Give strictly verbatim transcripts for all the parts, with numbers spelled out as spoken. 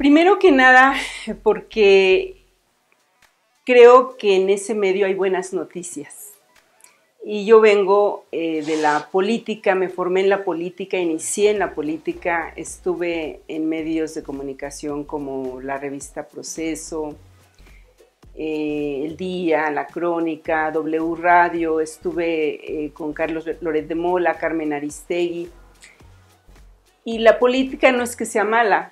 Primero que nada, porque creo que en ese medio hay buenas noticias. Y yo vengo eh, de la política, me formé en la política, inicié en la política, estuve en medios de comunicación como la revista Proceso, eh, El Día, La Crónica, W Radio, estuve eh, con Carlos Loret de Mola, Carmen Aristegui. Y la política no es que sea mala,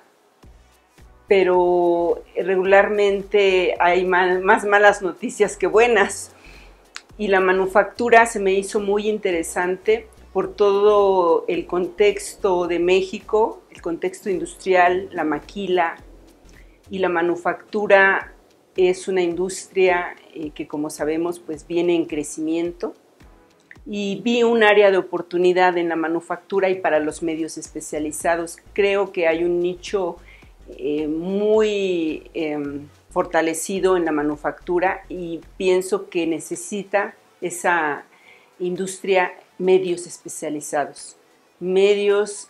pero regularmente hay más malas noticias que buenas. Y la manufactura se me hizo muy interesante por todo el contexto de México, el contexto industrial, la maquila, y la manufactura es una industria eh, que, como sabemos, pues viene en crecimiento. Y vi un área de oportunidad en la manufactura y para los medios especializados. Creo que hay un nicho eh, muy eh, fortalecido en la manufactura y pienso que necesita esa industria medios especializados, medios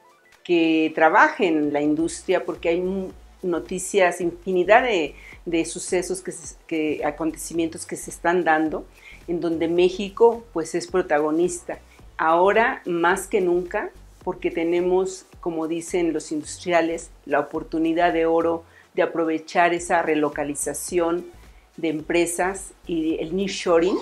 que trabajen la industria, porque hay noticias, infinidad de, de sucesos, que, se, que acontecimientos que se están dando, en donde México pues es protagonista, ahora más que nunca, porque tenemos, como dicen los industriales, la oportunidad de oro de aprovechar esa relocalización de empresas y el nearshoring,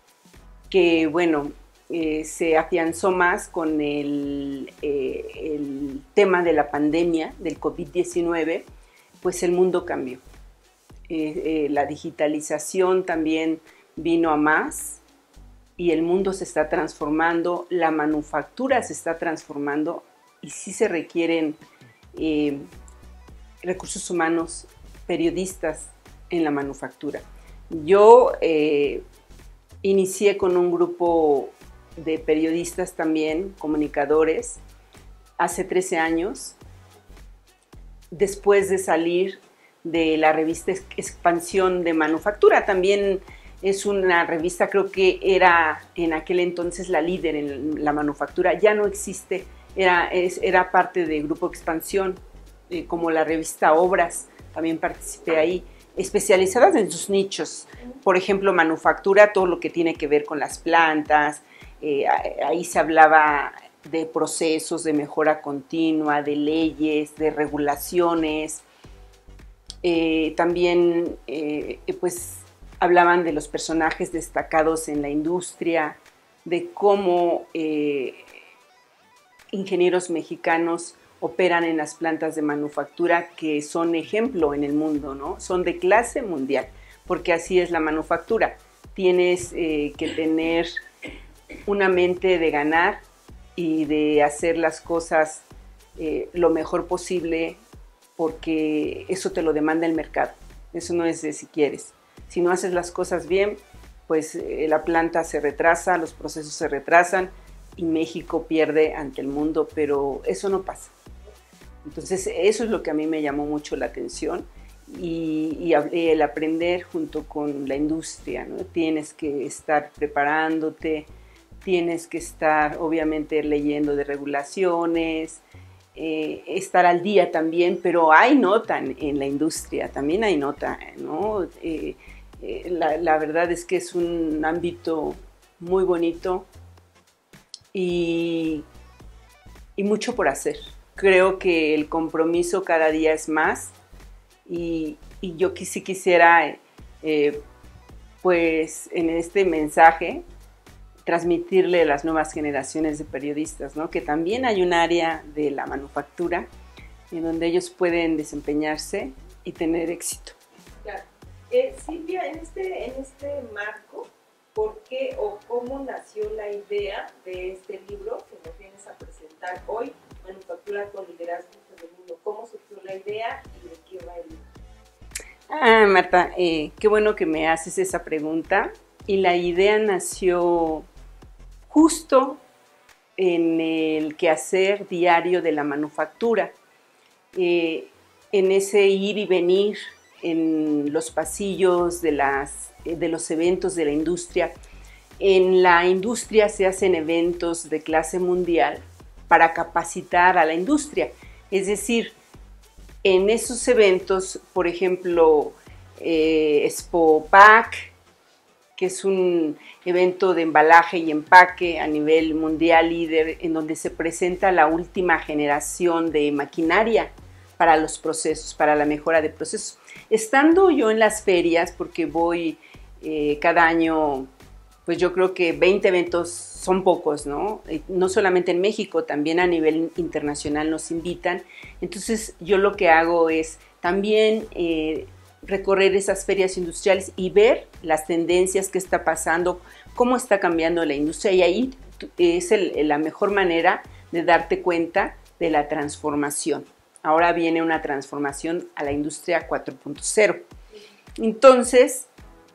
que bueno, eh, se afianzó más con el, eh, el tema de la pandemia, del COVID diecinueve, pues el mundo cambió. Eh, eh, la digitalización también vino a más y el mundo se está transformando, la manufactura se está transformando y sí se requieren eh, recursos humanos, periodistas en la manufactura. Yo eh, inicié con un grupo de periodistas también, comunicadores, hace trece años, después de salir de la revista Expansión de Manufactura. También es una revista, creo que era en aquel entonces la líder en la manufactura, ya no existe, era, es, era parte de Grupo Expansión, eh, como la revista Obras, también participé ahí, especializadas en sus nichos. Por ejemplo, manufactura, todo lo que tiene que ver con las plantas, eh, ahí se hablaba de procesos, de mejora continua, de leyes, de regulaciones. Eh, también eh, pues hablaban de los personajes destacados en la industria, de cómo eh, ingenieros mexicanos operan en las plantas de manufactura que son ejemplo en el mundo, ¿no? Son de clase mundial, porque así es la manufactura. Tienes eh, que tener una mente de ganar y de hacer las cosas eh, lo mejor posible, porque eso te lo demanda el mercado. Eso no es de si quieres. Si no haces las cosas bien, pues eh, la planta se retrasa, los procesos se retrasan y México pierde ante el mundo, pero eso no pasa. Entonces eso es lo que a mí me llamó mucho la atención y, y el aprender junto con la industria, ¿no? Tienes que estar preparándote, tienes que estar obviamente leyendo de regulaciones, eh, estar al día también, pero hay nota en, en la industria, también hay nota, ¿no? Eh, eh, la, la verdad es que es un ámbito muy bonito y, y mucho por hacer. Creo que el compromiso cada día es más y, y yo sí quisiera, eh, pues en este mensaje, transmitirle a las nuevas generaciones de periodistas, ¿no? Que también hay un área de la manufactura en donde ellos pueden desempeñarse y tener éxito. Claro. Eh, Silvia, en este, en este marco, ¿por qué o cómo nació la idea de este libro que nos vienes a presentar hoy, Manufactura con Liderazgo Femenino? ¿Cómo surgió la idea y de qué va el libro? Ah, Marta, eh, qué bueno que me haces esa pregunta. Y la idea nació justo en el quehacer diario de la manufactura, eh, en ese ir y venir en los pasillos de, las, de los eventos de la industria. En la industria se hacen eventos de clase mundial para capacitar a la industria, es decir, en esos eventos, por ejemplo, eh, Expo Pack, que es un evento de embalaje y empaque a nivel mundial líder, en donde se presenta la última generación de maquinaria para los procesos, para la mejora de procesos. Estando yo en las ferias, porque voy eh, cada año, pues yo creo que veinte eventos son pocos, ¿no? No solamente en México, también a nivel internacional nos invitan. Entonces yo lo que hago es también eh, recorrer esas ferias industriales y ver las tendencias que está pasando, cómo está cambiando la industria, y ahí es el, la mejor manera de darte cuenta de la transformación. Ahora viene una transformación a la industria cuatro punto cero. Entonces,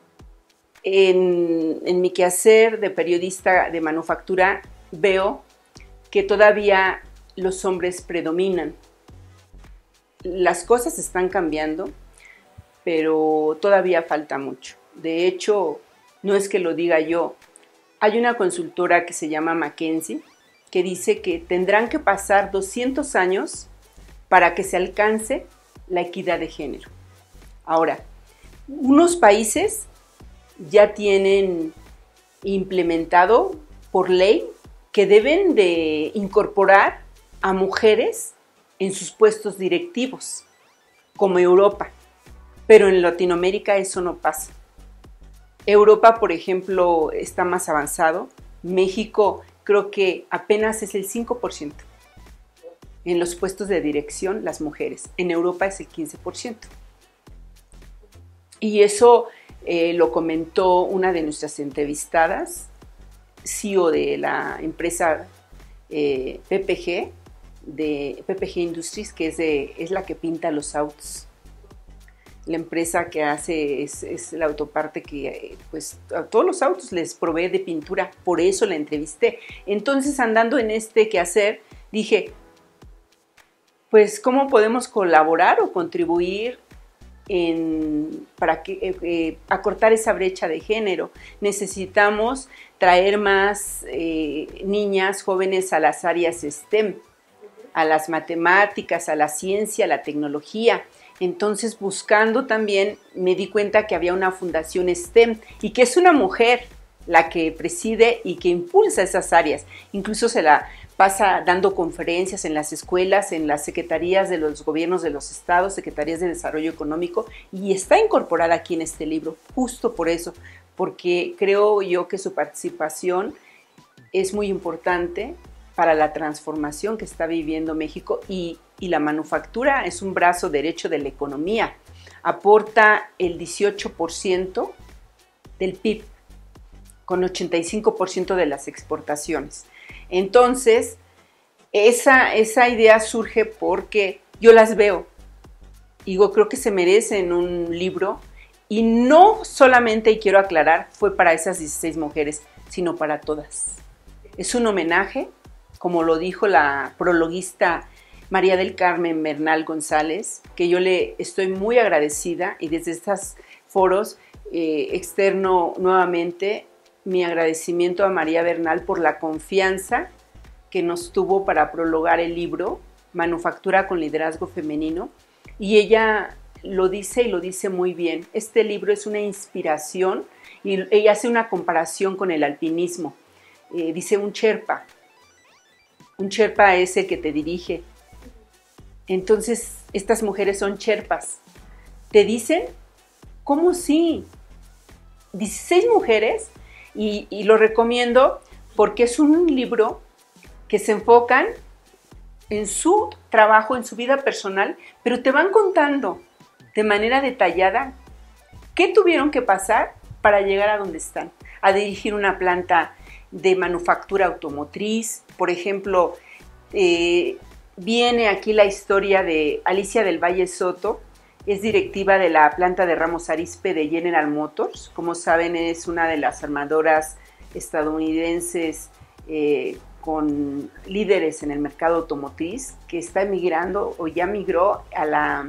en, en mi quehacer de periodista de manufactura, veo que todavía los hombres predominan. Las cosas están cambiando, pero todavía falta mucho. De hecho, no es que lo diga yo, hay una consultora que se llama McKinsey que dice que tendrán que pasar doscientos años para que se alcance la equidad de género. Ahora, unos países ya tienen implementado por ley que deben de incorporar a mujeres en sus puestos directivos, como Europa. Pero en Latinoamérica eso no pasa. Europa, por ejemplo, está más avanzado. México creo que apenas es el cinco por ciento. En los puestos de dirección, las mujeres. En Europa es el quince por ciento. Y eso eh, lo comentó una de nuestras entrevistadas, C E O de la empresa eh, P P G, de P P G Industries, que es, de, es la que pinta los autos. La empresa que hace es, es la autoparte que pues a todos los autos les provee de pintura, por eso la entrevisté. Entonces, andando en este quehacer, dije, pues cómo podemos colaborar o contribuir en, para que, eh, eh, acortar esa brecha de género. Necesitamos traer más eh, niñas jóvenes a las áreas STEM, a las matemáticas, a la ciencia, a la tecnología. Entonces, buscando también, me di cuenta que había una fundación STEM y que es una mujer la que preside y que impulsa esas áreas. Incluso se la pasa dando conferencias en las escuelas, en las secretarías de los gobiernos de los estados, secretarías de desarrollo económico, y está incorporada aquí en este libro, justo por eso, porque creo yo que su participación es muy importante para la transformación que está viviendo México, y, y la manufactura es un brazo derecho de la economía, aporta el dieciocho por ciento del P I B, con ochenta y cinco por ciento de las exportaciones. Entonces, esa, esa idea surge porque yo las veo, digo, creo que se merecen un libro, y no solamente, y quiero aclarar, fue para esas dieciséis mujeres, sino para todas. Es un homenaje, como lo dijo la prologuista María del Carmen Bernal González, que yo le estoy muy agradecida, y desde estos foros eh, externo nuevamente mi agradecimiento a María Bernal por la confianza que nos tuvo para prologar el libro Manufactura con Liderazgo Femenino, y ella lo dice y lo dice muy bien. Este libro es una inspiración, y ella hace una comparación con el alpinismo. Eh, dice un Sherpa, un Sherpa es el que te dirige. Entonces, estas mujeres son Sherpas. Te dicen, ¿cómo sí? dieciséis mujeres, y, y lo recomiendo porque es un libro que se enfocan en su trabajo, en su vida personal, pero te van contando de manera detallada qué tuvieron que pasar para llegar a donde están, a dirigir una planta de manufactura automotriz. Por ejemplo, eh, viene aquí la historia de Alicia del Valle Soto, es directiva de la planta de Ramos Arizpe de General Motors. Como saben, es una de las armadoras estadounidenses eh, con líderes en el mercado automotriz, que está migrando o ya migró a la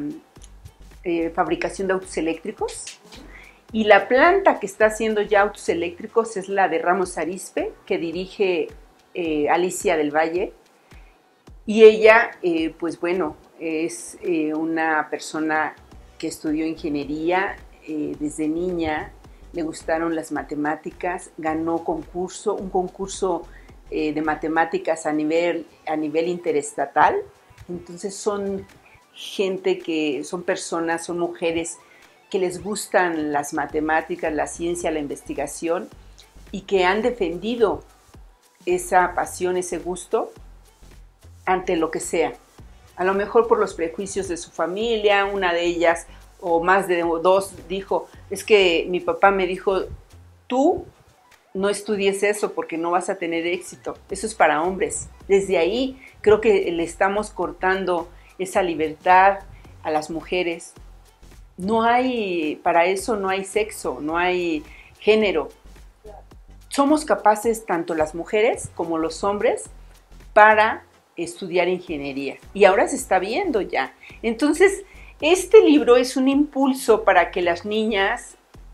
eh, fabricación de autos eléctricos. Y la planta que está haciendo ya autos eléctricos es la de Ramos Arizpe, que dirige eh, Alicia del Valle. Y ella, eh, pues bueno, es eh, una persona que estudió ingeniería eh, desde niña, le gustaron las matemáticas, ganó concurso, un concurso eh, de matemáticas a nivel, a nivel interestatal. Entonces son gente que, son personas, son mujeres que les gustan las matemáticas, la ciencia, la investigación y que han defendido esa pasión, ese gusto ante lo que sea. A lo mejor por los prejuicios de su familia, una de ellas o más de dos dijo, es que mi papá me dijo, tú no estudies eso porque no vas a tener éxito, eso es para hombres. Desde ahí creo que le estamos cortando esa libertad a las mujeres. No hay, para eso no hay sexo, no hay género. Somos capaces, tanto las mujeres como los hombres, para estudiar ingeniería. Y ahora se está viendo ya. Entonces, este libro es un impulso para que las niñas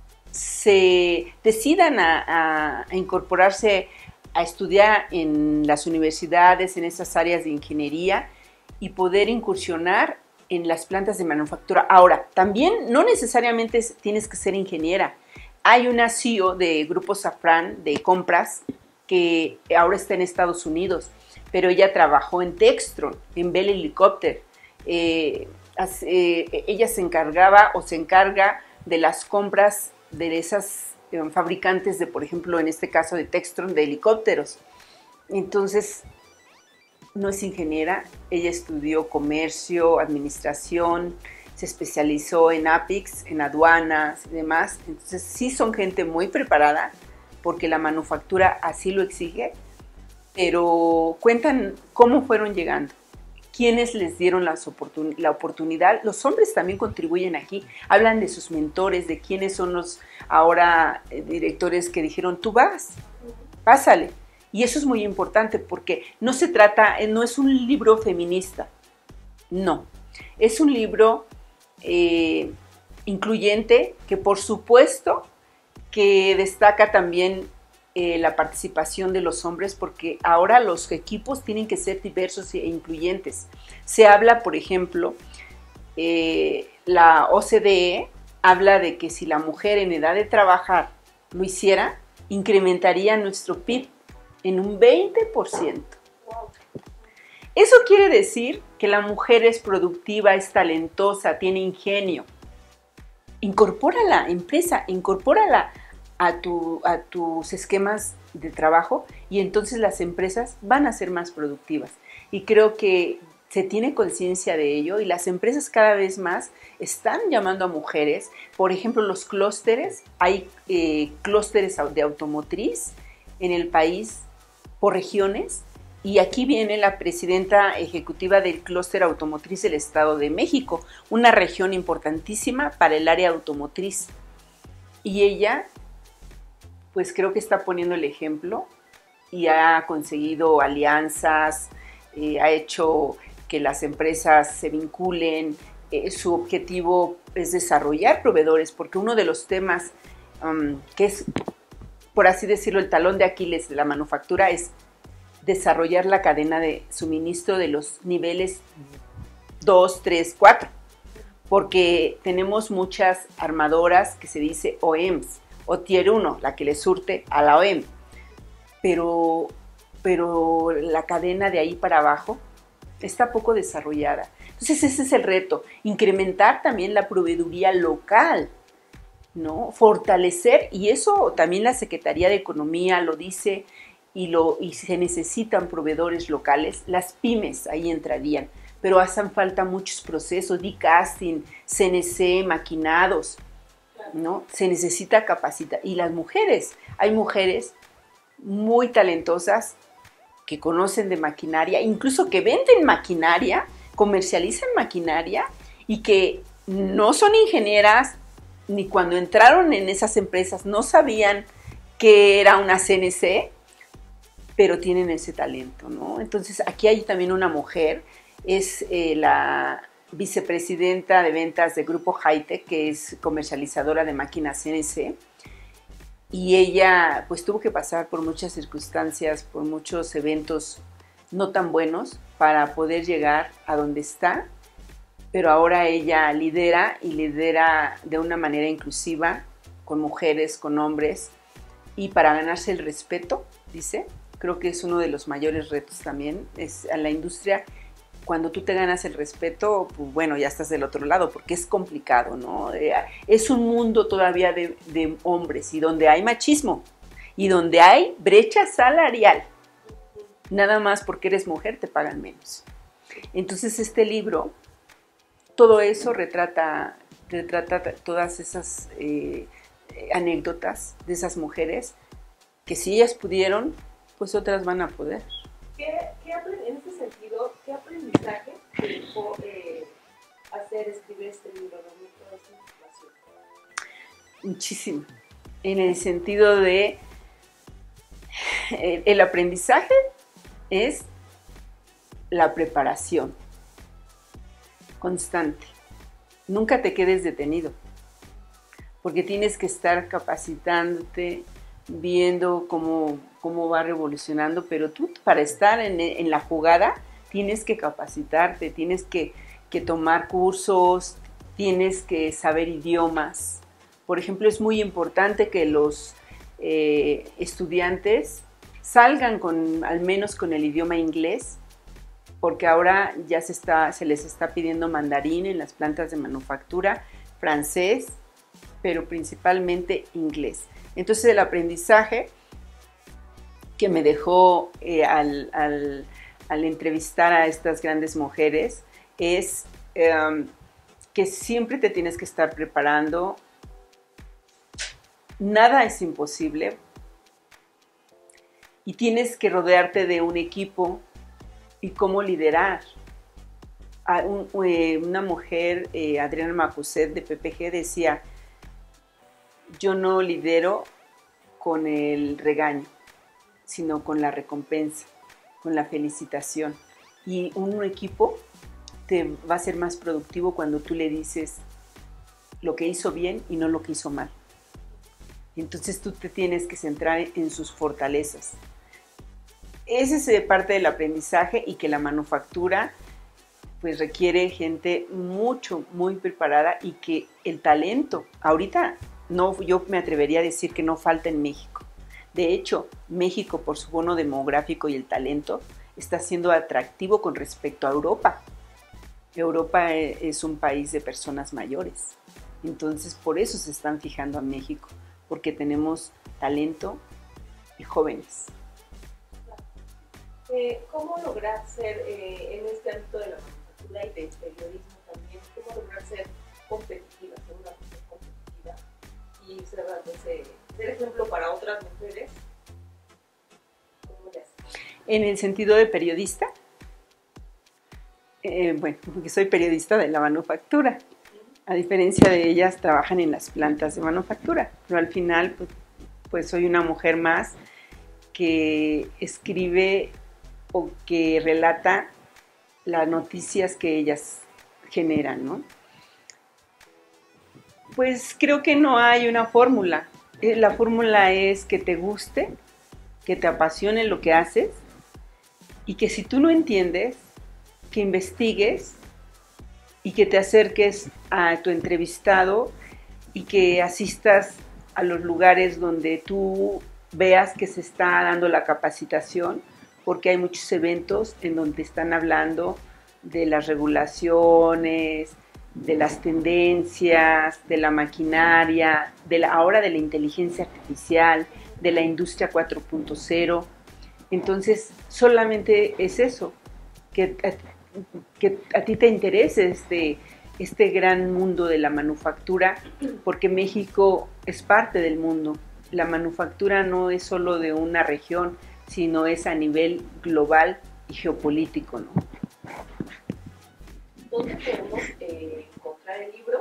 se decidan a, a, a incorporarse a estudiar en las universidades, en esas áreas de ingeniería y poder incursionar en las plantas de manufactura. Ahora, también no necesariamente tienes que ser ingeniera. Hay una C E O de Grupo Safran de compras que ahora está en Estados Unidos, pero ella trabajó en Textron, en Bell Helicopter. Eh, eh, ella se encargaba o se encarga de las compras de esas eh, fabricantes de, por ejemplo, en este caso de Textron, de helicópteros. Entonces, no es ingeniera, ella estudió comercio, administración, se especializó en APICS, en aduanas y demás. Entonces, sí son gente muy preparada, porque la manufactura así lo exige, pero cuentan cómo fueron llegando, quiénes les dieron las oportun- la oportunidad. Los hombres también contribuyen aquí, hablan de sus mentores, de quiénes son los ahora eh, directores que dijeron, tú vas, pásale. Y eso es muy importante porque no se trata, no es un libro feminista, no, es un libro eh, incluyente que por supuesto que destaca también eh, la participación de los hombres, porque ahora los equipos tienen que ser diversos e incluyentes. Se habla, por ejemplo, eh, la O C D E habla de que si la mujer en edad de trabajar lo hiciera, incrementaría nuestro P I B en un veinte por ciento. Eso quiere decir que la mujer es productiva, es talentosa, tiene ingenio. Incorpórala, empresa, incorpórala a, tu, a tus esquemas de trabajo y entonces las empresas van a ser más productivas. Y creo que se tiene conciencia de ello y las empresas cada vez más están llamando a mujeres. Por ejemplo, los clústeres, hay eh, clústeres de automotriz en el país por regiones. Y aquí viene la presidenta ejecutiva del clúster automotriz del Estado de México, una región importantísima para el área automotriz. Y ella, pues creo que está poniendo el ejemplo y ha conseguido alianzas, eh, ha hecho que las empresas se vinculen. Eh, su objetivo es desarrollar proveedores, porque uno de los temas um, que es, por así decirlo, el talón de Aquiles de la manufactura es desarrollar la cadena de suministro de los niveles dos, tres, cuatro, porque tenemos muchas armadoras que se dice O E Ms, o Tier uno, la que le surte a la O E M, pero, pero la cadena de ahí para abajo está poco desarrollada. Entonces ese es el reto, incrementar también la proveeduría local, ¿no? Fortalecer, y eso también la Secretaría de Economía lo dice, Y, lo, y se necesitan proveedores locales, las pymes ahí entrarían, pero hacen falta muchos procesos, D-casting, C N C, maquinados, ¿no? Se necesita capacitar. Y las mujeres, hay mujeres muy talentosas que conocen de maquinaria, incluso que venden maquinaria, comercializan maquinaria y que no son ingenieras, ni cuando entraron en esas empresas no sabían que era una C N C, pero tienen ese talento, ¿no? Entonces, aquí hay también una mujer, es eh, la vicepresidenta de ventas de Grupo Hightech, que es comercializadora de máquinas C N C, y ella, pues, tuvo que pasar por muchas circunstancias, por muchos eventos no tan buenos, para poder llegar a donde está, pero ahora ella lidera y lidera de una manera inclusiva, con mujeres, con hombres, y para ganarse el respeto, dice, creo que es uno de los mayores retos también, es a la industria. Cuando tú te ganas el respeto, pues bueno, ya estás del otro lado, porque es complicado, ¿no? Es un mundo todavía de, de hombres y donde hay machismo y donde hay brecha salarial. Nada más porque eres mujer te pagan menos. Entonces este libro, todo eso retrata, retrata todas esas eh, anécdotas de esas mujeres que si ellas pudieron, pues otras van a poder. ¿Qué, qué en este sentido, qué aprendizaje te dejó eh, hacer, escribir este libro, ¿no? Toda esa información? Muchísimo. En el sentido de, el, el aprendizaje es la preparación constante. Nunca te quedes detenido, porque tienes que estar capacitándote, viendo cómo, cómo va revolucionando, pero tú para estar en, en la jugada tienes que capacitarte, tienes que, que tomar cursos, tienes que saber idiomas. Por ejemplo, es muy importante que los eh, estudiantes salgan con, al menos con el idioma inglés, porque ahora ya se, está, se les está pidiendo mandarín en las plantas de manufactura, francés, pero principalmente inglés. Entonces el aprendizaje que me dejó eh, al, al, al entrevistar a estas grandes mujeres es eh, que siempre te tienes que estar preparando, nada es imposible y tienes que rodearte de un equipo y cómo liderar. A un, eh, una mujer, eh, Adriana Macuset de P P G, decía: yo no lidero con el regaño, sino con la recompensa, con la felicitación. Y un equipo te va a ser más productivo cuando tú le dices lo que hizo bien y no lo que hizo mal. Entonces tú te tienes que centrar en sus fortalezas. Esa es parte del aprendizaje, y que la manufactura pues requiere gente mucho, muy preparada, y que el talento, ahorita no, yo me atrevería a decir que no falta en México. De hecho, México, por su bono demográfico y el talento, está siendo atractivo con respecto a Europa. Europa es un país de personas mayores. Entonces, por eso se están fijando a México, porque tenemos talento y jóvenes. Eh, ¿Cómo lograr ser, eh, en este ámbito de la manufactura y del periodismo también, cómo lograr ser competitiva, ser una mujer competitiva y ser, ese, ser ejemplo para otras mujeres? ¿Cómo le haces? En el sentido de periodista, eh, bueno, porque soy periodista de la manufactura. A diferencia de ellas, trabajan en las plantas de manufactura, pero al final pues, pues soy una mujer más que escribe o que relata las noticias que ellas generan, ¿no? Pues creo que no hay una fórmula. La fórmula es que te guste, que te apasione lo que haces, y que si tú no entiendes, que investigues y que te acerques a tu entrevistado y que asistas a los lugares donde tú veas que se está dando la capacitación, porque hay muchos eventos en donde están hablando de las regulaciones, de las tendencias, de la maquinaria, de la, ahora de la inteligencia artificial, de la industria cuatro punto cero. Entonces, solamente es eso, que, que a ti te interese este, este gran mundo de la manufactura, porque México es parte del mundo. La manufactura no es solo de una región, sino es a nivel global y geopolítico, ¿no? ¿Dónde podemos eh, encontrar el libro?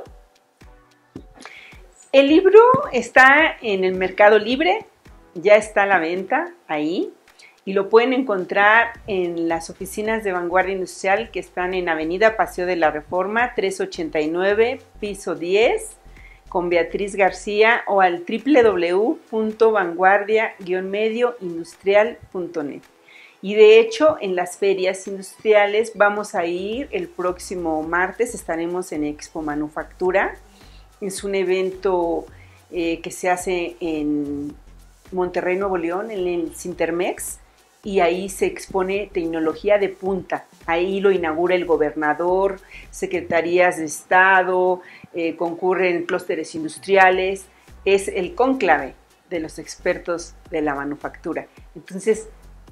El libro está en el Mercado Libre, ya está a la venta ahí, y lo pueden encontrar en las oficinas de Vanguardia Industrial, que están en Avenida Paseo de la Reforma, trescientos ochenta y nueve, piso diez, con Beatriz García, o al doble u doble u doble u punto vanguardia guion medio industrial punto net. Y de hecho, en las ferias industriales vamos a ir el próximo martes, estaremos en Expo Manufactura. Es un evento eh, que se hace en Monterrey, Nuevo León, en el Cintermex, y ahí se expone tecnología de punta. Ahí lo inaugura el gobernador, secretarías de Estado, eh, concurren clústeres industriales. Es el cónclave de los expertos de la manufactura. Entonces,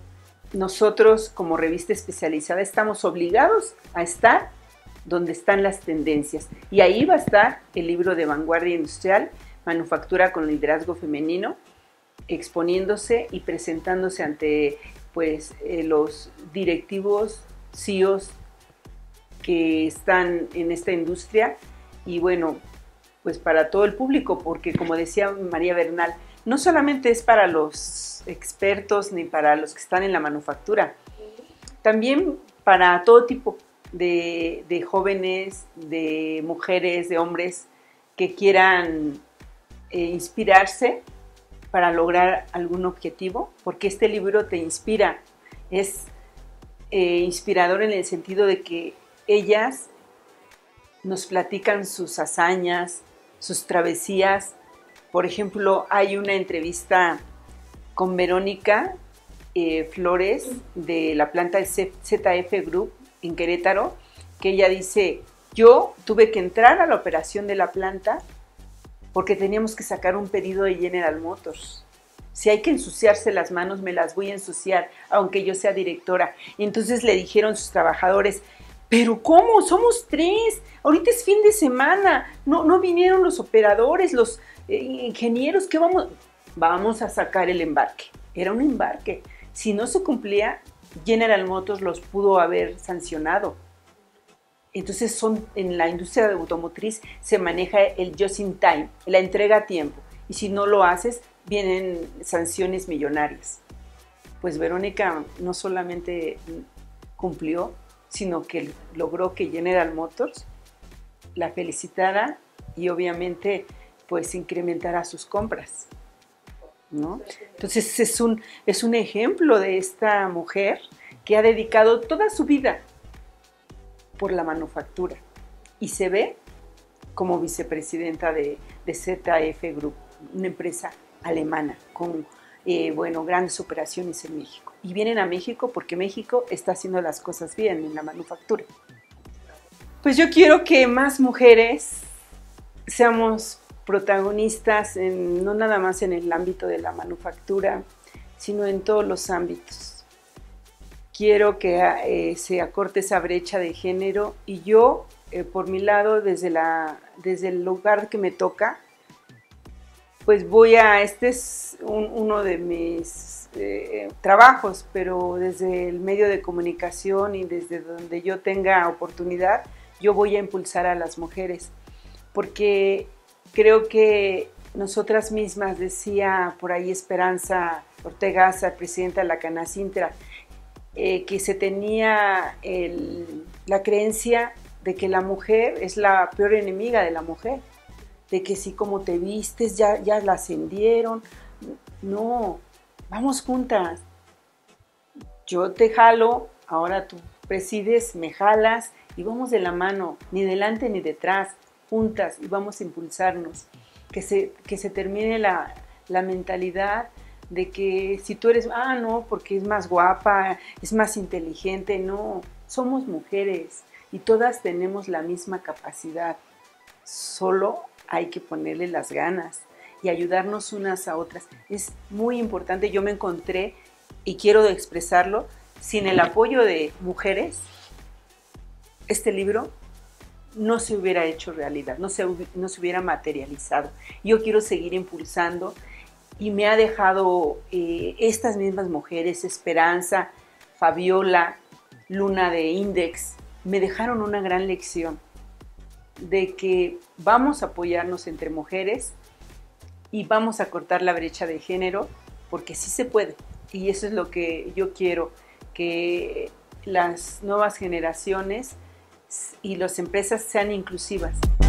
nosotros como revista especializada estamos obligados a estar donde están las tendencias. Y ahí va a estar el libro de vanguardia industrial, Manufactura con liderazgo femenino, exponiéndose y presentándose ante pues, eh, los directivos, C E Os que están en esta industria y bueno, pues para todo el público, porque como decía María Bernal, no solamente es para los expertos ni para los que están en la manufactura, también para todo tipo de, de jóvenes, de mujeres, de hombres que quieran eh, inspirarse para lograr algún objetivo, porque este libro te inspira, es eh, inspirador en el sentido de que ellas nos platican sus hazañas, sus travesías. Por ejemplo, hay una entrevista con Verónica eh, Flores de la planta de Z F Group en Querétaro, que ella dice, yo tuve que entrar a la operación de la planta porque teníamos que sacar un pedido de General Motors. Si hay que ensuciarse las manos, me las voy a ensuciar, aunque yo sea directora. Y entonces le dijeron sus trabajadores, ¿pero cómo? Somos tres, ahorita es fin de semana, no, no vinieron los operadores, los eh, ingenieros, ¿qué vamos? Vamos a sacar el embarque. Era un embarque. Si no se cumplía, General Motors los pudo haber sancionado. Entonces son, en la industria automotriz se maneja el just in time, la entrega a tiempo. Y si no lo haces, vienen sanciones millonarias. Pues Verónica no solamente cumplió, sino que logró que General Motors la felicitara y obviamente pues incrementara sus compras, ¿no? Entonces es un, es un ejemplo de esta mujer que ha dedicado toda su vida por la manufactura y se ve como vicepresidenta de, de Z F Group, una empresa alemana con eh, bueno, grandes operaciones en México. Y vienen a México porque México está haciendo las cosas bien en la manufactura. Pues yo quiero que más mujeres seamos protagonistas, en, no nada más en el ámbito de la manufactura, sino en todos los ámbitos. Quiero que eh, se acorte esa brecha de género y yo, eh, por mi lado, desde, la, desde el lugar que me toca, pues voy a, este es un, uno de mis eh, trabajos, pero desde el medio de comunicación y desde donde yo tenga oportunidad, yo voy a impulsar a las mujeres, porque creo que nosotras mismas, decía por ahí Esperanza Ortega, presidenta de la Canacintra, eh, que se tenía el, la creencia de que la mujer es la peor enemiga de la mujer, de que si como te vistes ya, ya la ascendieron. No, vamos juntas. Yo te jalo, ahora tú presides, me jalas y vamos de la mano, ni delante ni detrás, juntas y vamos a impulsarnos. Que se, que se termine la, la mentalidad de que si tú eres, ah, no, porque es más guapa, es más inteligente. No, somos mujeres y todas tenemos la misma capacidad. Solo hay que ponerle las ganas y ayudarnos unas a otras. Es muy importante. Yo me encontré, y quiero expresarlo, sin el apoyo de mujeres, este libro no se hubiera hecho realidad, no se, no se hubiera materializado. Yo quiero seguir impulsando y me ha dejado eh, estas mismas mujeres, Esperanza, Fabiola, Luna de Index, me dejaron una gran lección de que vamos a apoyarnos entre mujeres y vamos a cortar la brecha de género, porque sí se puede. Y eso es lo que yo quiero, que las nuevas generaciones y las empresas sean inclusivas.